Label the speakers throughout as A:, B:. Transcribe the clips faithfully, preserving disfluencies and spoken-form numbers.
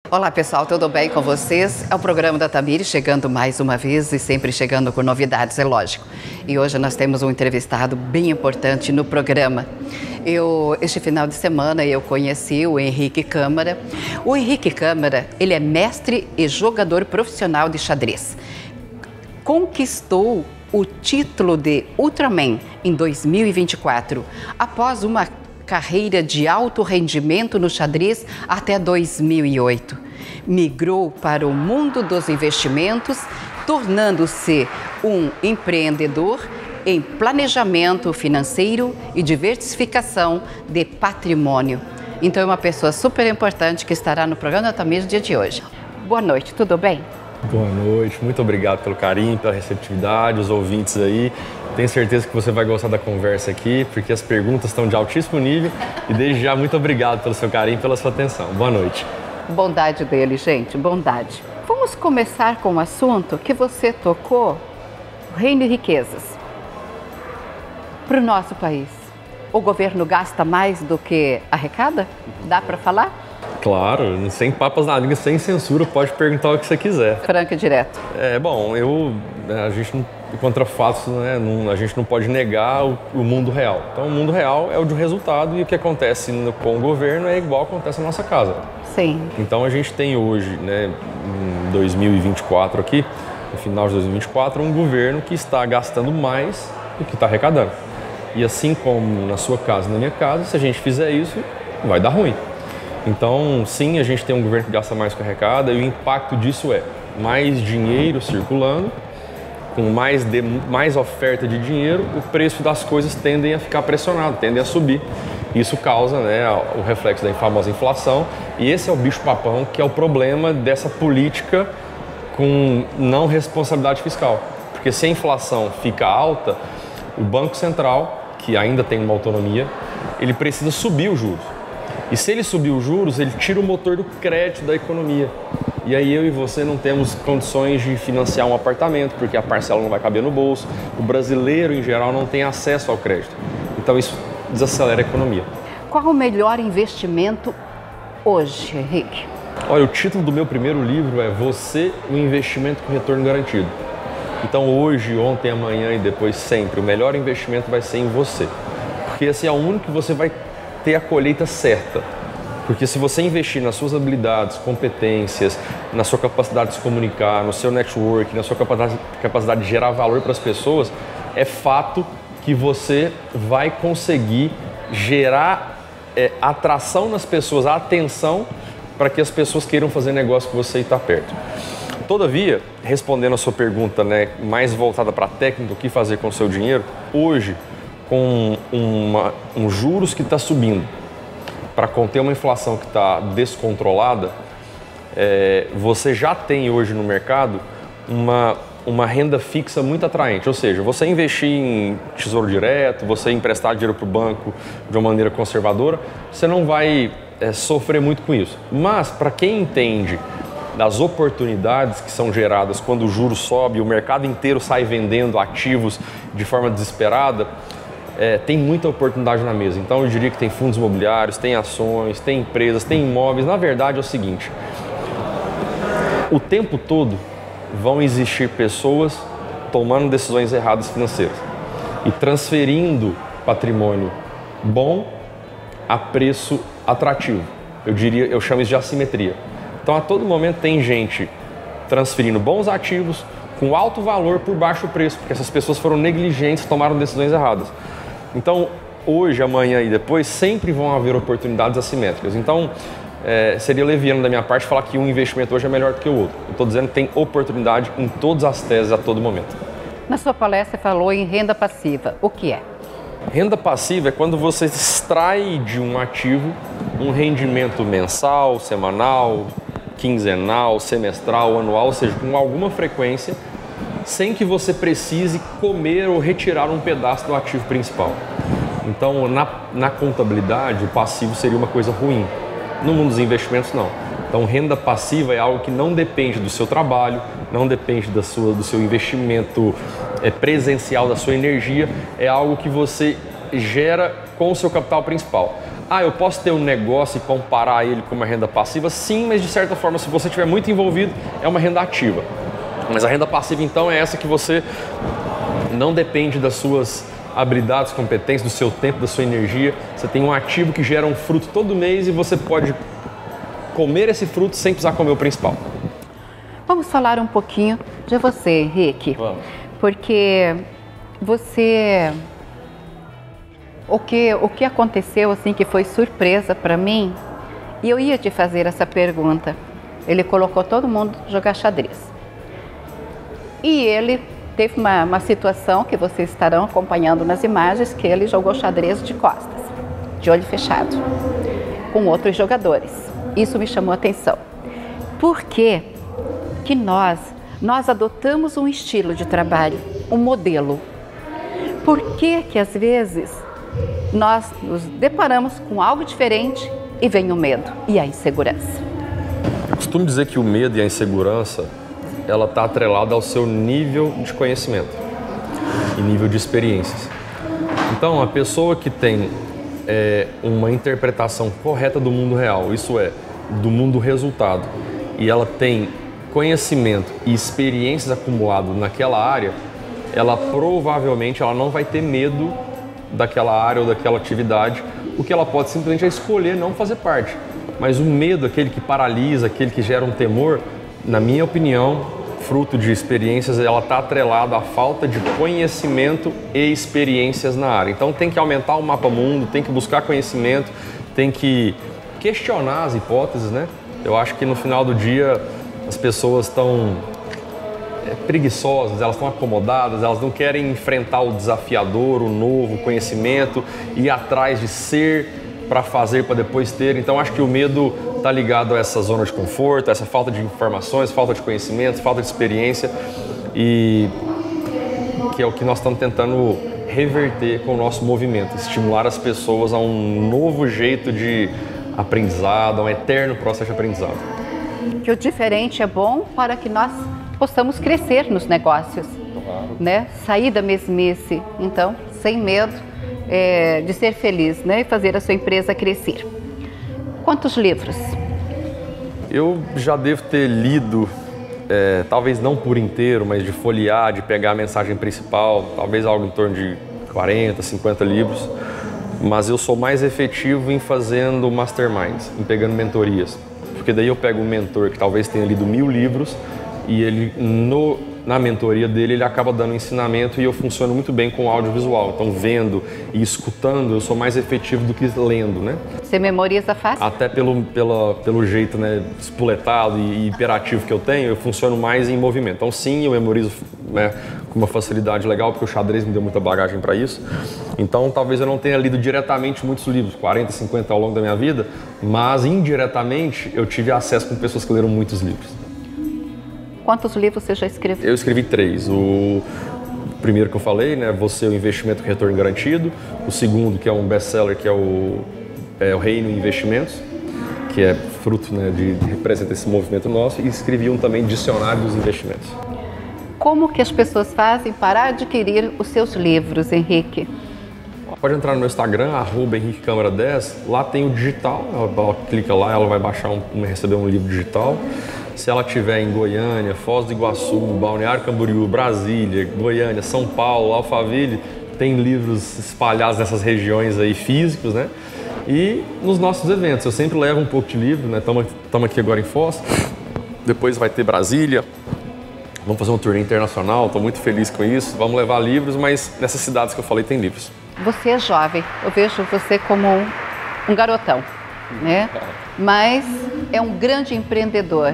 A: Olá pessoal, tudo bem com vocês? É o programa da Tamires chegando mais uma vez e sempre chegando com novidades, é lógico. E hoje nós temos um entrevistado bem importante no programa. Eu, este final de semana eu conheci o Henrique Câmara. O Henrique Câmara, ele é mestre e jogador profissional de xadrez. Conquistou o título de Ultraman em dois mil e vinte e quatro, após uma carreira de alto rendimento no xadrez até dois mil e oito. Migrou para o mundo dos investimentos, tornando-se um empreendedor em planejamento financeiro e diversificação de patrimônio. Então é uma pessoa super importante que estará no programa da Tamires no dia de hoje. Boa noite, tudo bem?
B: Boa noite, muito obrigado pelo carinho, pela receptividade, os ouvintes aí. Tenho certeza que você vai gostar da conversa aqui, porque as perguntas estão de altíssimo nível e desde já muito obrigado pelo seu carinho e pela sua atenção. Boa noite.
A: Bondade dele, gente, bondade. Vamos começar com um assunto que você tocou, reino e riquezas. Para o nosso país, o governo gasta mais do que arrecada? Dá para falar?
B: Claro, sem papas na língua, sem censura, pode perguntar o que você quiser.
A: Franco e direto.
B: É, bom, eu, a gente não, contra fatos, né, não, a gente não pode negar o, o mundo real. Então, o mundo real é o de resultado e o que acontece no, com o governo é igual acontece na nossa casa.
A: Sim.
B: Então, a gente tem hoje, né, em dois mil e vinte e quatro aqui, no final de dois mil e vinte e quatro, um governo que está gastando mais do que está arrecadando. E assim como na sua casa e na minha casa, se a gente fizer isso, vai dar ruim. Então, sim, a gente tem um governo que gasta mais que arrecada e o impacto disso é mais dinheiro circulando, com mais, de, mais oferta de dinheiro, o preço das coisas tendem a ficar pressionado, tendem a subir. Isso causa, né, o reflexo da famosa inflação e esse é o bicho-papão que é o problema dessa política com não responsabilidade fiscal. Porque se a inflação fica alta, o Banco Central, que ainda tem uma autonomia, ele precisa subir os juros. E se ele subir os juros, ele tira o motor do crédito da economia. E aí eu e você não temos condições de financiar um apartamento, porque a parcela não vai caber no bolso. O brasileiro, em geral, não tem acesso ao crédito. Então isso desacelera a economia.
A: Qual o melhor investimento hoje, Henrique?
B: Olha, o título do meu primeiro livro é Você, o investimento com retorno garantido. Então hoje, ontem, amanhã e depois sempre, o melhor investimento vai ser em você. Porque esse é o único que você vai ter a colheita certa. Porque se você investir nas suas habilidades, competências, na sua capacidade de se comunicar, no seu network, na sua capacidade, capacidade de gerar valor para as pessoas, é fato que você vai conseguir gerar é, atração nas pessoas, a atenção para que as pessoas queiram fazer negócio com você e estar perto. Todavia, respondendo a sua pergunta, né, mais voltada para a técnica, o que fazer com o seu dinheiro, hoje, com uma, um juros que está subindo, para conter uma inflação que está descontrolada, é, você já tem hoje no mercado uma, uma renda fixa muito atraente. Ou seja, você investir em tesouro direto, você emprestar dinheiro para o banco de uma maneira conservadora, você não vai é, sofrer muito com isso. Mas, para quem entende das oportunidades que são geradas quando o juro sobe e o mercado inteiro sai vendendo ativos de forma desesperada, É, tem muita oportunidade na mesa. Então eu diria que tem fundos imobiliários, tem ações, tem empresas, tem imóveis. Na verdade é o seguinte, o tempo todo vão existir pessoas tomando decisões erradas financeiras e transferindo patrimônio bom a preço atrativo. Eu diria, eu chamo isso de assimetria. Então a todo momento tem gente transferindo bons ativos com alto valor por baixo preço, porque essas pessoas foram negligentes, tomaram decisões erradas. Então, hoje, amanhã e depois, sempre vão haver oportunidades assimétricas. Então, é, seria leviano da minha parte falar que um investimento hoje é melhor do que o outro. Eu estou dizendo que tem oportunidade em todas as teses a todo momento.
A: Na sua palestra, você falou em renda passiva. O que é?
B: Renda passiva é quando você extrai de um ativo um rendimento mensal, semanal, quinzenal, semestral, anual, ou seja, com alguma frequência, sem que você precise comer ou retirar um pedaço do ativo principal. Então, na, na contabilidade, o passivo seria uma coisa ruim. No mundo dos investimentos, não. Então, renda passiva é algo que não depende do seu trabalho, não depende da sua, do seu investimento é, presencial, da sua energia, é algo que você gera com o seu capital principal. Ah, eu posso ter um negócio e comparar ele com uma renda passiva? Sim, mas de certa forma, se você estiver muito envolvido, é uma renda ativa. Mas a renda passiva, então, é essa que você não depende das suas habilidades, competências, do seu tempo, da sua energia. Você tem um ativo que gera um fruto todo mês e você pode comer esse fruto sem precisar comer o principal.
A: Vamos falar um pouquinho de você, Henrique.
B: Vamos.
A: Porque você... O que, o que aconteceu, assim, que foi surpresa para mim, e eu ia te fazer essa pergunta. Ele colocou todo mundo jogar xadrez. E ele teve uma, uma situação que vocês estarão acompanhando nas imagens, que ele jogou xadrez de costas, de olho fechado, com outros jogadores. Isso me chamou a atenção. Por que que nós, nós adotamos um estilo de trabalho, um modelo? Por que que às vezes nós nos deparamos com algo diferente e vem o medo e a insegurança?
B: Eu costumo dizer que o medo e a insegurança, ela está atrelada ao seu nível de conhecimento e nível de experiências. Então, a pessoa que tem é, uma interpretação correta do mundo real, isso é, do mundo resultado, e ela tem conhecimento e experiências acumuladas naquela área, ela provavelmente ela não vai ter medo daquela área ou daquela atividade. O que ela pode simplesmente é escolher não fazer parte. Mas o medo, aquele que paralisa, aquele que gera um temor, na minha opinião, fruto de experiências, ela está atrelada à falta de conhecimento e experiências na área. Então tem que aumentar o mapa mundo, tem que buscar conhecimento, tem que questionar as hipóteses, né? Eu acho que no final do dia as pessoas estão é, preguiçosas, elas estão acomodadas, elas não querem enfrentar o desafiador, o novo, o conhecimento, ir atrás de ser para fazer, para depois ter. Então acho que o medo está ligado a essa zona de conforto, a essa falta de informações, falta de conhecimento, falta de experiência, e que é o que nós estamos tentando reverter com o nosso movimento, estimular as pessoas a um novo jeito de aprendizado, a um eterno processo de aprendizado.
A: Que o diferente é bom para que nós possamos crescer nos negócios, claro, né? Sair da mesmice, então, sem medo é, de ser feliz, né? E fazer a sua empresa crescer. Quantos livros?
B: Eu já devo ter lido, é, talvez não por inteiro, mas de folhear, de pegar a mensagem principal, talvez algo em torno de quarenta, cinquenta livros. Mas eu sou mais efetivo em fazendo masterminds, em pegando mentorias. Porque daí eu pego um mentor que talvez tenha lido mil livros e ele, no, na mentoria dele, ele acaba dando ensinamento, e eu funciono muito bem com audiovisual. Então, vendo e escutando, eu sou mais efetivo do que lendo, né?
A: Você memoriza fácil?
B: Até pelo, pela, pelo jeito, né, espoletado e hiperativo que eu tenho, eu funciono mais em movimento. Então, sim, eu memorizo, né, com uma facilidade legal, porque o xadrez me deu muita bagagem para isso. Então, talvez eu não tenha lido diretamente muitos livros, quarenta, cinquenta ao longo da minha vida, mas indiretamente eu tive acesso com pessoas que leram muitos livros.
A: Quantos livros você já escreveu?
B: Eu escrevi três. O primeiro que eu falei, né, Você, o Investimento com Retorno Garantido. O segundo, que é um best-seller, que é o, é o Reino Investimentos, que é fruto, né, de, de representa esse movimento nosso. E escrevi um também, Dicionário dos Investimentos.
A: Como que as pessoas fazem para adquirir os seus livros, Henrique?
B: Pode entrar no meu Instagram, arroba Henrique Câmara dez, lá tem o digital, ela, ela clica lá, ela vai baixar um, receber um livro digital. Se ela estiver em Goiânia, Foz do Iguaçu, Balneário Camboriú, Brasília, Goiânia, São Paulo, Alphaville, tem livros espalhados nessas regiões aí físicos, né? E nos nossos eventos, eu sempre levo um pouco de livro, né? Estamos aqui agora em Foz, depois vai ter Brasília. Vamos fazer um turnê internacional, estou muito feliz com isso. Vamos levar livros, mas nessas cidades que eu falei tem livros.
A: Você é jovem, eu vejo você como um, um garotão, né? Mas é um grande empreendedor.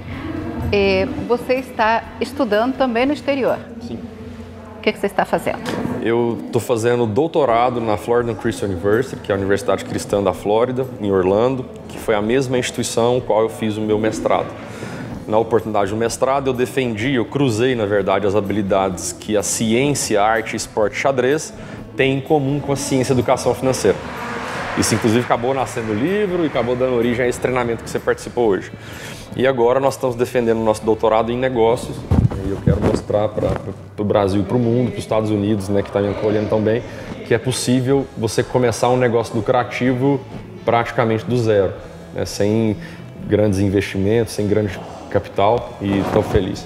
A: E você está estudando também no exterior.
B: Sim.
A: O que, que você está fazendo?
B: Eu estou fazendo doutorado na Florida Christian University, que é a Universidade Cristã da Flórida, em Orlando, que foi a mesma instituição qual eu fiz o meu mestrado. Na oportunidade do mestrado, eu defendi, eu cruzei, na verdade, as habilidades que a ciência, arte, esporte e xadrez têm em comum com a ciência e educação financeira. Isso, inclusive, acabou nascendo o livro e acabou dando origem a esse treinamento que você participou hoje. E agora nós estamos defendendo o nosso doutorado em negócios, e eu quero mostrar para o Brasil e para o mundo, para os Estados Unidos, né, que está me acolhendo tão bem, que é possível você começar um negócio lucrativo praticamente do zero, né? Sem grandes investimentos, sem grande capital, e estou feliz.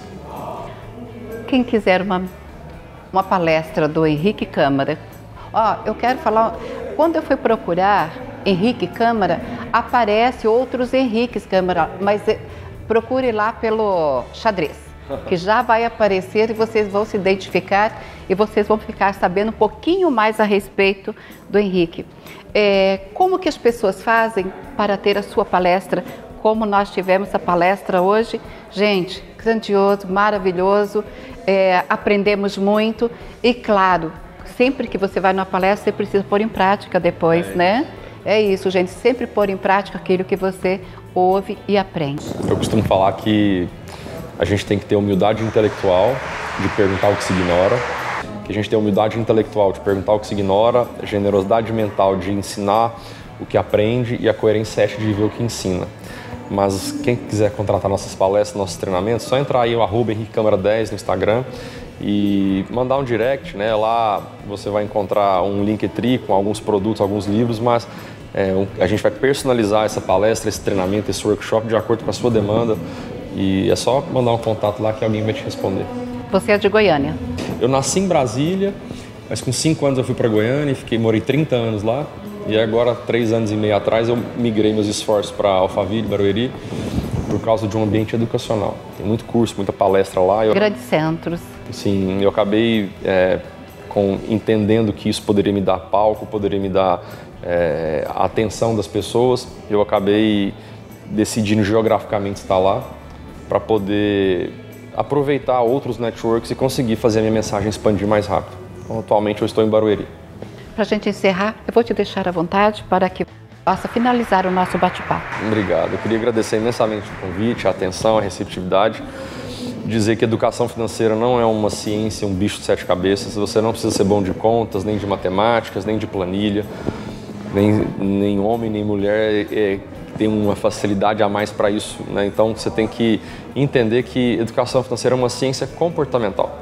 A: Quem quiser uma, uma palestra do Henrique Câmara, ó, eu quero falar, quando eu fui procurar Henrique Câmara, aparece outros Henriques Câmara, mas procure lá pelo xadrez, que já vai aparecer e vocês vão se identificar e vocês vão ficar sabendo um pouquinho mais a respeito do Henrique. É, como que as pessoas fazem para ter a sua palestra, como nós tivemos a palestra hoje? Gente, grandioso, maravilhoso, é, aprendemos muito e, claro, sempre que você vai numa palestra, você precisa pôr em prática depois, é. né? É isso, gente, sempre pôr em prática aquilo que você ouve e aprende.
B: Eu costumo falar que a gente tem que ter humildade intelectual de perguntar o que se ignora, que a gente tem humildade intelectual de perguntar o que se ignora, generosidade mental de ensinar o que aprende e a coerência ética de viver o que ensina. Mas quem quiser contratar nossas palestras, nossos treinamentos, é só entrar aí o arroba Henrique Câmara dez no Instagram e mandar um direct, né? Lá você vai encontrar um Linktree com alguns produtos, alguns livros, mas é, um, a gente vai personalizar essa palestra, esse treinamento, esse workshop de acordo com a sua demanda, e é só mandar um contato lá que alguém vai te responder.
A: Você é de Goiânia?
B: Eu nasci em Brasília, mas com cinco anos eu fui para Goiânia e fiquei, morei trinta anos lá. E agora, três anos e meio atrás, eu migrei meus esforços para Alphaville, Barueri, por causa de um ambiente educacional. Tem muito curso, muita palestra lá. Eu,
A: Grandes centros.
B: Sim, eu acabei é, com, entendendo que isso poderia me dar palco, poderia me dar é, a atenção das pessoas. Eu acabei decidindo geograficamente estar lá para poder aproveitar outros networks e conseguir fazer a minha mensagem expandir mais rápido. Então, atualmente eu estou em Barueri.
A: Para a gente encerrar, eu vou te deixar à vontade para que possa finalizar o nosso bate-papo.
B: Obrigado. Eu queria agradecer imensamente o convite, a atenção, a receptividade. Dizer que educação financeira não é uma ciência, um bicho de sete cabeças. Você não precisa ser bom de contas, nem de matemáticas, nem de planilha. Nem, nem homem, nem mulher é, tem uma facilidade a mais para isso, né? Então você tem que entender que educação financeira é uma ciência comportamental.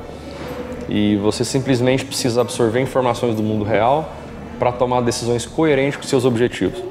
B: E você simplesmente precisa absorver informações do mundo real para tomar decisões coerentes com seus objetivos.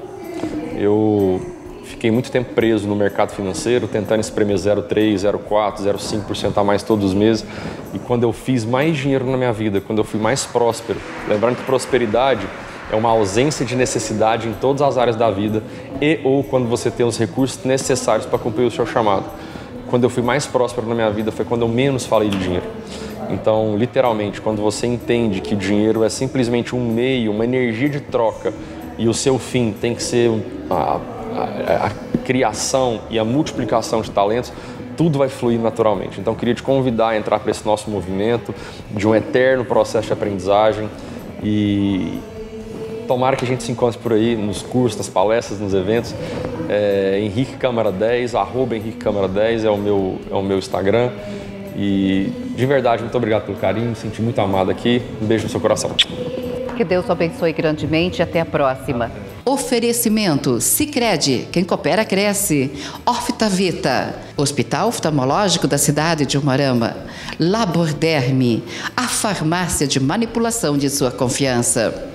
B: Eu fiquei muito tempo preso no mercado financeiro, tentando espremer zero vírgula três, zero vírgula quatro, zero vírgula cinco por cento a mais todos os meses. E quando eu fiz mais dinheiro na minha vida, quando eu fui mais próspero, lembrando que prosperidade é uma ausência de necessidade em todas as áreas da vida e ou quando você tem os recursos necessários para cumprir o seu chamado. Quando eu fui mais próspero na minha vida foi quando eu menos falei de dinheiro. Então, literalmente, quando você entende que o dinheiro é simplesmente um meio, uma energia de troca e o seu fim tem que ser a, a, a criação e a multiplicação de talentos, tudo vai fluir naturalmente. Então, eu queria te convidar a entrar para esse nosso movimento de um eterno processo de aprendizagem e tomara que a gente se encontre por aí nos cursos, nas palestras, nos eventos. É, Henrique Câmara dez, arroba Henrique Câmara dez é o meu, é o meu Instagram. E de verdade, muito obrigado pelo carinho, me senti muito amado aqui. Um beijo no seu coração.
A: Que Deus o abençoe grandemente e até a próxima.
C: Oferecimento Sicredi, quem coopera cresce. Orfitavita, Hospital Oftalmológico da cidade de Umuarama. Laborderme, a farmácia de manipulação de sua confiança.